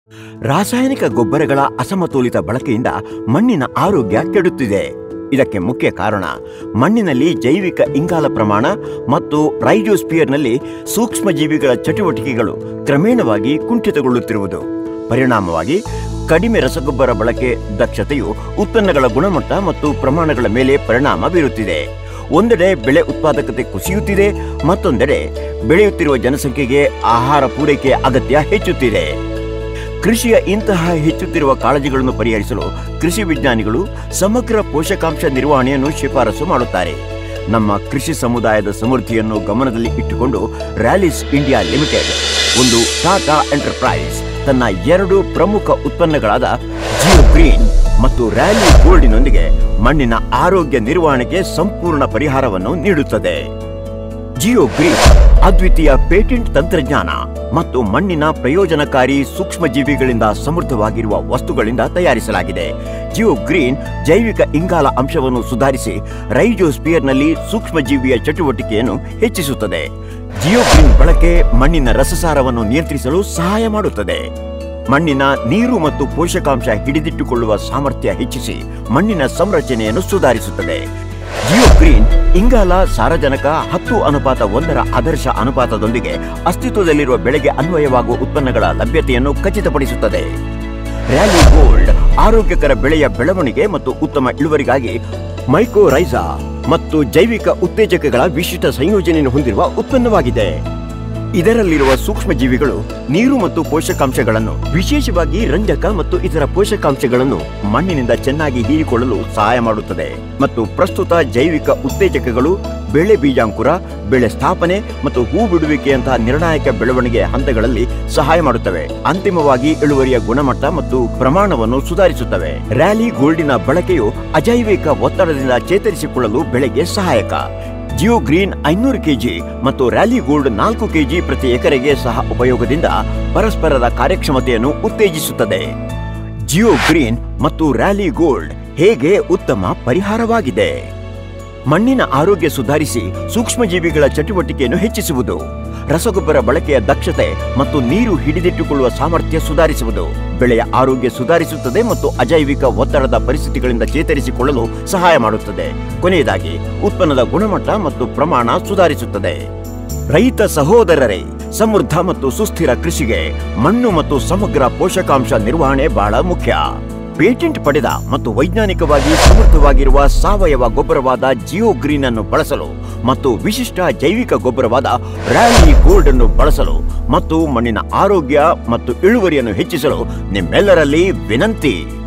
ರಾಸಾಯನಿಕ ಗೊಬ್ಬರಗಳ ಅಸಮತೋಲಿತ ಬಳಕೆಯಿಂದ ಮಣ್ಣಿನ ಆರೋಗ್ಯ ಕೆಡುತ್ತಿದೆ. ಇದಕ್ಕೆ ಮುಖ್ಯ ಕಾರಣ ಮಣ್ಣಿನಲ್ಲಿ ಜೈವಿಕ ಇಂಗಾಲ ಪ್ರಮಾಣ ಮತ್ತು ರೈಜೋಸ್ಪಿಯರ್ನಲ್ಲಿ ಸೂಕ್ಷ್ಮಜೀವಿಗಳ ಚಟುವಟಿಕೆಗಳು ಕ್ರಮೇಣವಾಗಿ ಕುಂಠಿತಗೊಳ್ಳುತ್ತಿರುವುದು. ಪರಿಣಾಮವಾಗಿ ಕಡಿಮೆ ರಸಗೊಬ್ಬರ ಬಳಕೆ ದಕ್ಷತೆಯು ಉತ್ಪನ್ನಗಳ ಗುಣಮಟ್ಟ ಮತ್ತು ಪ್ರಮಾಣಗಳ ಮೇಲೆ ಪರಿಣಾಮ ಬೀರುತ್ತಿದೆ. ಒಂದೆಡೆ ಬೆಳೆ ಉತ್ಪಾದಕತೆ ಕುಸಿಯುತ್ತಿದೆ, ಮತ್ತೊಂದೆಡೆ ಬೆಳೆಯುತ್ತಿರುವ ಜನಸಂಖ್ಯೆಗೆ ಆಹಾರ ಪೂರೈಕೆಯ ಅಗತ್ಯ ಹೆಚ್ಚುತ್ತಿದೆ. ಕೃಷಿಯ ಇಂತಹ ಹೆಚ್ಚುತ್ತಿರುವ ಕಾಳಜಿಗಳನ್ನು ಪರಿಹರಿಸಲು ಕೃಷಿ ವಿಜ್ಞಾನಿಗಳು ಸಮಗ್ರ ಪೋಷಕಾಂಶ ನಿರ್ವಹಣೆಯನ್ನು ಶಿಫಾರಸು ಮಾಡುತ್ತಾರೆ. ನಮ್ಮ ಕೃಷಿ ಸಮುದಾಯದ ಸಮೃದ್ಧಿಯನ್ನು ಗಮನದಲ್ಲಿ ಇಟ್ಟುಕೊಂಡು ರ್ಯಾಲಿಸ್ ಇಂಡಿಯಾ ಲಿಮಿಟೆಡ್, ಒಂದು ಟಾಟಾ ಎಂಟರ್ಪ್ರೈಸ್, ತನ್ನ 2 ಪ್ರಮುಖ ಉತ್ಪನ್ನಗಳಾದ ಜಿಯೋ ಗ್ರೀನ್ ಮತ್ತು ರ್ಯಾಲಿ ಗೋಲ್ಡಿನೊಂದಿಗೆ ಮಣ್ಣಿನ ಆರೋಗ್ಯ ನಿರ್ವಹಣೆಗೆ ಸಂಪೂರ್ಣ ಪರಿಹಾರವನ್ನು ನೀಡುತ್ತದೆ. ಜಿಯೋ ಗ್ರೀನ್ ಅದ್ವಿತೀಯ ಪೇಟೆಂಟ್ ತಂತ್ರಜ್ಞಾನ ಮತ್ತು ಮಣ್ಣಿನ ಪ್ರಯೋಜನಕಾರಿ ಸೂಕ್ಷ್ಮಜೀವಿಗಳಿಂದ ಸಮೃದ್ಧವಾಗಿರುವ ವಸ್ತುಗಳಿಂದ ತಯಾರಿಸಲಾಗಿದೆ. ಜಿಯೋ ಗ್ರೀನ್ ಜೈವಿಕ ಇಂಗಾಲ ಅಂಶವನ್ನು ಸುಧಾರಿಸಿ ರೈಜೋಸ್ಪಿಯರ್ನಲ್ಲಿ ಸೂಕ್ಷ್ಮಜೀವಿಯ ಚಟುವಟಿಕೆಯನ್ನು ಹೆಚ್ಚಿಸುತ್ತದೆ. ಜಿಯೋ ಗ್ರೀನ್ ಬಳಕೆ ಮಣ್ಣಿನ ರಸಸಾರವನ್ನು ನಿಯಂತ್ರಿಸಲು ಸಹಾಯ ಮಾಡುತ್ತದೆ. ಮಣ್ಣಿನ ನೀರು ಮತ್ತು ಪೋಷಕಾಂಶ ಹಿಡಿದಿಟ್ಟುಕೊಳ್ಳುವ ಸಾಮರ್ಥ್ಯ ಹೆಚ್ಚಿಸಿ ಮಣ್ಣಿನ ಸಂರಚನೆಯನ್ನು ಸುಧಾರಿಸುತ್ತದೆ. ಜಿಯೋ ಗ್ರೀನ್ ಇಂಗಾಲ ಸಾರಜನಕ 10:1 ಆದರ್ಶ ಅನುಪಾತದೊಂದಿಗೆ ಅಸ್ತಿತ್ವದಲ್ಲಿರುವ ಬೆಳೆಗೆ ಅನ್ವಯವಾಗುವ ಉತ್ಪನ್ನಗಳ ಲಭ್ಯತೆಯನ್ನು ಖಚಿತಪಡಿಸುತ್ತದೆ. ರ್ಯಾಲಿ ಗೋಲ್ಡ್ ಆರೋಗ್ಯಕರ ಬೆಳೆಯ ಬೆಳವಣಿಗೆ ಮತ್ತು ಉತ್ತಮ ಇಳುವರಿಗಾಗಿ ಮೈಕೋರೈಜಾ ಮತ್ತು ಜೈವಿಕ ಉತ್ತೇಜಕಗಳ ವಿಶಿಷ್ಟ ಸಂಯೋಜನೆಯನ್ನು ಹೊಂದಿರುವ ಉತ್ಪನ್ನವಾಗಿದೆ. ಇದರಲ್ಲಿರುವ ಸೂಕ್ಷ್ಮಜೀವಿಗಳು ನೀರು ಮತ್ತು ಪೋಷಕಾಂಶಗಳನ್ನು, ವಿಶೇಷವಾಗಿ ರಂಜಕ ಮತ್ತು ಇತರ ಪೋಷಕಾಂಶಗಳನ್ನು ಮಣ್ಣಿನಿಂದ ಚೆನ್ನಾಗಿ ಹೀರಿಕೊಳ್ಳಲು ಸಹಾಯ ಮಾಡುತ್ತದೆ ಮತ್ತು ಪ್ರಸ್ತುತ ಜೈವಿಕ ಉತ್ತೇಜಕಗಳು ಬೆಳೆ ಬೀಜಾಂಕುರ, ಬೆಳೆ ಸ್ಥಾಪನೆ ಮತ್ತು ಹೂ ಬಿಡುವಿಕೆಯಂತಹ ನಿರ್ಣಾಯಕ ಬೆಳವಣಿಗೆ ಹಂತಗಳಲ್ಲಿ ಸಹಾಯ ಮಾಡುತ್ತವೆ. ಅಂತಿಮವಾಗಿ ಇಳುವರಿಯ ಗುಣಮಟ್ಟ ಮತ್ತು ಪ್ರಮಾಣವನ್ನು ಸುಧಾರಿಸುತ್ತವೆ. ರ್ಯಾಲಿ ಗೋಲ್ಡಿನ ಬಳಕೆಯು ಅಜೈವಿಕ ಒತ್ತಡದಿಂದ ಚೇತರಿಸಿಕೊಳ್ಳಲು ಬೆಳೆಗೆ ಸಹಾಯಕ. ಜಿಯೋ ಗ್ರೀನ್ 500 ಕೆಜಿ ಮತ್ತು ರ್ಯಾಲಿ ಗೋಲ್ಡ್ 4 ಕೆಜಿ ಪ್ರತಿ ಎಕರೆಗೆ ಸಹ ಉಪಯೋಗದಿಂದ ಪರಸ್ಪರರ ಕಾರ್ಯಕ್ಷಮತೆಯನ್ನು ಉತ್ತೇಜಿಸುತ್ತದೆ. ಜಿಯೋ ಗ್ರೀನ್ ಮತ್ತು ರ್ಯಾಲಿ ಗೋಲ್ಡ್ ಹೇಗೆ ಉತ್ತಮ ಪರಿಹಾರವಾಗಿದೆ. ಮಣ್ಣಿನ ಆರೋಗ್ಯ ಸುಧಾರಿಸಿ ಸೂಕ್ಷ್ಮಜೀವಿಗಳ ಚಟುವಟಿಕೆಯನ್ನು ಹೆಚ್ಚಿಸುವುದು, ರಸಗೊಬ್ಬರ ಬಳಕೆಯ ದಕ್ಷತೆ ಮತ್ತು ನೀರು ಹಿಡಿದಿಟ್ಟುಕೊಳ್ಳುವ ಸಾಮರ್ಥ್ಯ ಸುಧಾರಿಸುವುದು, ಬೆಳೆಯ ಆರೋಗ್ಯ ಸುಧಾರಿಸುತ್ತದೆ ಮತ್ತು ಅಜೈವಿಕ ಒತ್ತಡದ ಪರಿಸ್ಥಿತಿಗಳಿಂದ ಚೇತರಿಸಿಕೊಳ್ಳಲು ಸಹಾಯ ಮಾಡುತ್ತದೆ. ಕೊನೆಯದಾಗಿ ಉತ್ಪನ್ನದ ಗುಣಮಟ್ಟ ಮತ್ತು ಪ್ರಮಾಣ ಸುಧಾರಿಸುತ್ತದೆ. ರೈತ ಸಹೋದರರೇ, ಸಮೃದ್ಧ ಮತ್ತು ಸುಸ್ಥಿರ ಕೃಷಿಗೆ ಮಣ್ಣು ಮತ್ತು ಸಮಗ್ರ ಪೋಷಕಾಂಶ ನಿರ್ವಹಣೆ ಬಹಳ ಮುಖ್ಯ. ಪೇಟೆಂಟ್ ಪಡೆದ ಮತ್ತು ವೈಜ್ಞಾನಿಕವಾಗಿ ಸಮೃದ್ಧವಾಗಿರುವ ಸಾವಯವ ಗೊಬ್ಬರವಾದ ಜಿಯೋ ಗ್ರೀನ್ ಅನ್ನು ಬಳಸಲು ಮತ್ತು ವಿಶಿಷ್ಟ ಜೈವಿಕ ಗೊಬ್ಬರವಾದ ರ್ಯಾಲಿ ಗೋಲ್ಡ್ ಅನ್ನು ಬಳಸಲು ಮತ್ತು ಮಣ್ಣಿನ ಆರೋಗ್ಯ ಮತ್ತು ಇಳುವರಿಯನ್ನು ಹೆಚ್ಚಿಸಲು ನಿಮ್ಮೆಲ್ಲರಲ್ಲಿ ವಿನಂತಿ.